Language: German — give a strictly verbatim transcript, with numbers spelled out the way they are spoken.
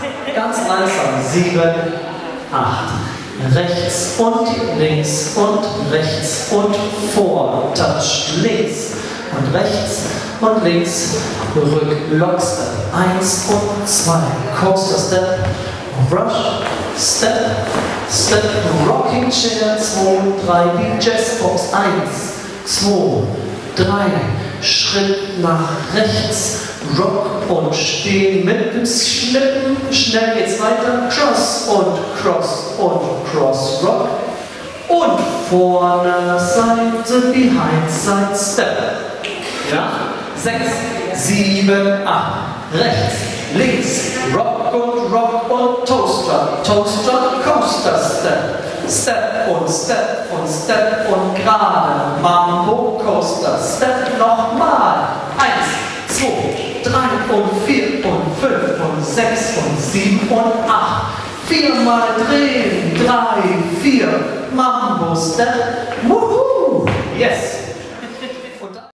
Ganz langsam. Sieben, acht. Rechts und links und rechts und vor. Touch links und rechts und links. Rück, Lockstep. Eins und zwei. Coaster Step. Rush. Step. Step. Rocking Chair. Zwei, drei. Die Jazzbox. Eins, zwei, drei. Schritt nach rechts. Rock und stehen mit dem Schnippen. Schnell geht's weiter. Cross und Cross und Cross. Rock. Und vorne Seite, behind, side, step. Ja? Sechs, sieben, acht. Rechts, links. Rock und Rock und Toaster. Toaster, Coaster, Step. Step und Step und Step und gerade. Mambo, Coaster. Step nochmal. Eins, zwei, drei und vier und fünf und sechs und sieben und acht. Viermal drehen, drei, vier, Mambo Step. Wuhu! Yes!